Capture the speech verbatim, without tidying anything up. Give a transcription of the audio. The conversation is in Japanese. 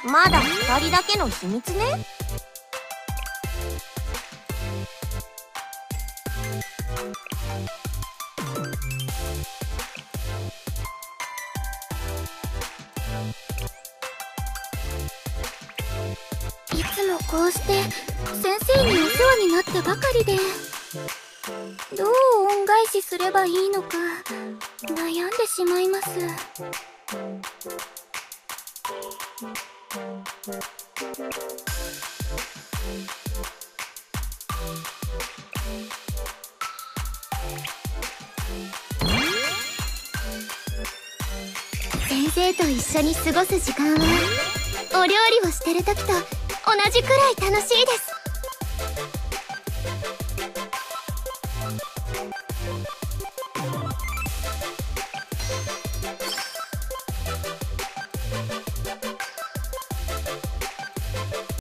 まだふたりだけの秘密ね。 いつもこうして先生にお世話になってばかりで、どう恩返しすればいいのか悩んでしまいます。先生と一緒に過ごす時間はお料理をしてる時と同じくらい楽しいです。